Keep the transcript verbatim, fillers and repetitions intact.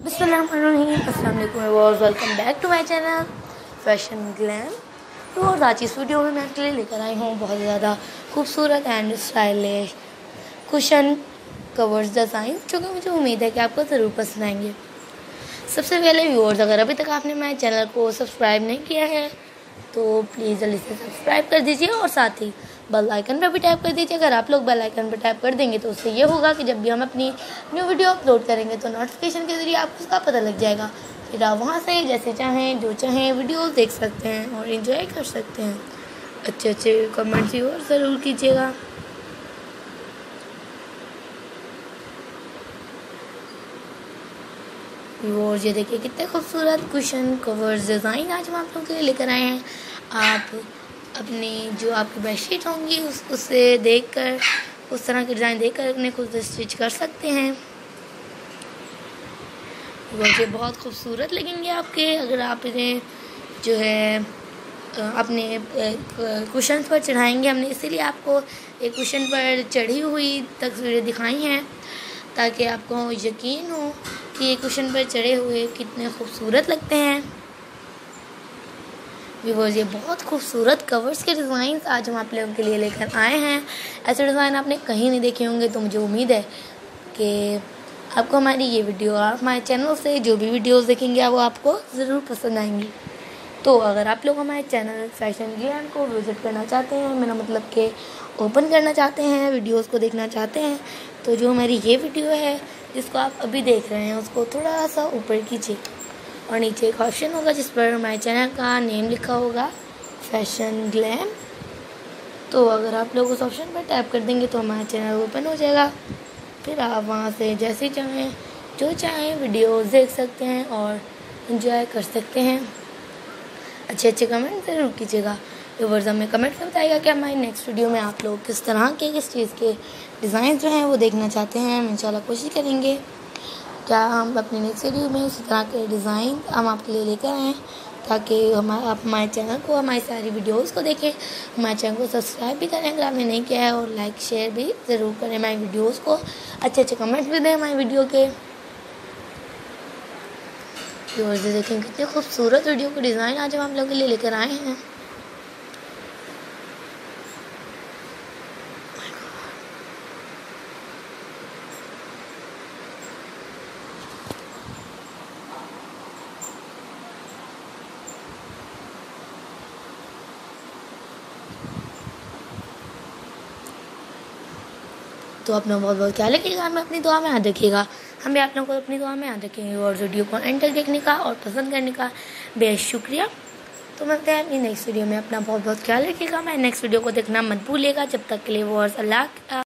अस्सलाम वालेकुम viewers, welcome back to my channel Fashion Glam. तो और आज इस वीडियो में मैं आपके लिए लेकर आई हूँ बहुत ज़्यादा खूबसूरत and stylish cushion covers design, जो कि मुझे उम्मीद है कि आपको ज़रूर पसंद आएंगे। सबसे पहले व्यूअर्स, अगर अभी तक आपने मेरे चैनल को सब्सक्राइब नहीं किया है तो प्लीज़ जल्दी से सब्सक्राइब कर दीजिए और साथ ही बेल आइकन पर भी टैप कर दीजिए। अगर आप लोग बेल आइकन पर टैप कर देंगे तो उससे ये होगा कि जब भी हम अपनी न्यू वीडियो अपलोड करेंगे तो नोटिफिकेशन के ज़रिए आपको उसका पता लग जाएगा। फिर आप वहाँ से जैसे चाहें जो चाहें वीडियोस देख सकते हैं और एंजॉय कर सकते हैं। अच्छे अच्छे कमेंट्स भी और ज़रूर कीजिएगा। और ये देखिए कितने खूबसूरत कुशन कवर्स डिज़ाइन आज हम आप लोगों के लिए लेकर आए हैं। आप अपनी जो आपकी बेडशीट होंगी उस उससे देखकर उस तरह के डिज़ाइन देखकर अपने खुद स्टिच कर सकते हैं। वो ये बहुत खूबसूरत लगेंगे आपके, अगर आप इन्हें जो है अपने कुशन पर चढ़ाएंगे। हमने इसीलिए आपको एक कुशन पर चढ़ी हुई तस्वीरें दिखाई हैं ताकि आपको यकीन हो कि ये कुशन पर चढ़े हुए कितने खूबसूरत लगते हैं। व्यूअर्स, ये बहुत खूबसूरत कवर्स के डिज़ाइन आज हम आप लोगों के लिए लेकर आए हैं। ऐसे डिज़ाइन आपने कहीं नहीं देखे होंगे, तो मुझे उम्मीद है कि आपको हमारी ये वीडियो, आप हमारे चैनल से जो भी वीडियोस देखेंगे वो आपको ज़रूर पसंद आएंगी। तो अगर आप लोग हमारे चैनल फैशन ग्लैम को विज़िट करना चाहते हैं, मेरा मतलब कि ओपन करना चाहते हैं, वीडियोस को देखना चाहते हैं, तो जो हमारी ये वीडियो है जिसको आप अभी देख रहे हैं उसको थोड़ा सा ऊपर कीजिए और नीचे एक ऑप्शन होगा जिस पर हमारे चैनल का नेम लिखा होगा फैशन ग्लैम। तो अगर आप लोग उस ऑप्शन पर टैप कर देंगे तो हमारा चैनल ओपन हो जाएगा। फिर आप वहाँ से जैसे चाहें जो चाहें वीडियोस देख सकते हैं और एंजॉय कर सकते हैं। अच्छे अच्छे कमेंट ज़रूर कीजिएगा। व्यूअर्स, हमें कमेंट में बताइएगा कि हमारी नेक्स्ट वीडियो में आप लोग किस तरह के किस चीज़ के डिज़ाइन जो हैं वो देखना चाहते हैं। हम इंशाल्लाह कोशिश करेंगे क्या हम अपनी नेक्स्ट वीडियो में उसी तरह के डिज़ाइन हम आपके लिए लेकर आएँ ताकि हमारे आप हमारे चैनल को, हमारी सारी वीडियोस को देखें। हमारे चैनल को सब्सक्राइब भी करें अगर आपने नहीं किया है, और लाइक शेयर भी ज़रूर करें हमारी वीडियोस को। अच्छे अच्छे कमेंट्स भी दें हमारी वीडियो के। व्यूअर्स, देखें कितने खूबसूरत वीडियो के डिज़ाइन आज हम आप लोगों के लिए लेकर आए हैं। तो अपना बहुत बहुत ख्याल रखिएगा, हमें अपनी दुआ में याद रखिएगा। हम भी आप लोगों को अपनी दुआ में याद रखेंगे। और वीडियो को एंड तक देखने का और पसंद करने का बेहद शुक्रिया। तो मिलते हैं अपनी नेक्स्ट वीडियो में। अपना बहुत बहुत ख्याल रखिएगा। मैं नेक्स्ट वीडियो को देखना मत भूलिएगा। जब तक के लिए वो अल्लाह।